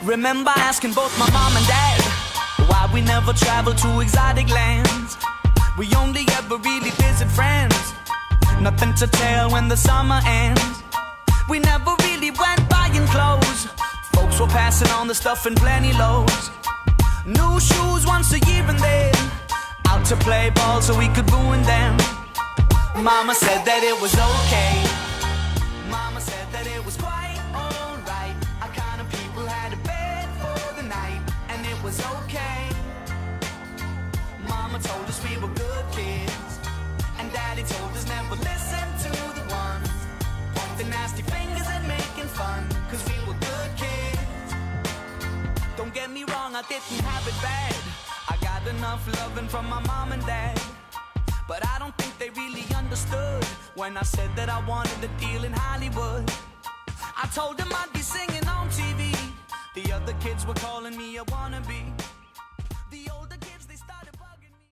Remember asking both my mom and dad why we never traveled to exotic lands. We only ever really visit friends, nothing to tell when the summer ends. We never really went buying clothes, folks were passing on the stuff in plenty loads. New shoes once a year and then out to play ball so we could ruin them. Mama said that it was okay. Mama said that it was quite alright. Our kind of people had a bed for the night, and it was okay. Mama told us we were good kids, and Daddy told us never listen to the ones pointing nasty fingers and making fun, cause we were good kids. Don't get me wrong, I didn't have it bad. I got enough loving from my mom and dad, but I don't think they really understood when I said that I wanted a deal in Hollywood. I told them I'd be singing on TV. The other kids were calling me a wannabe.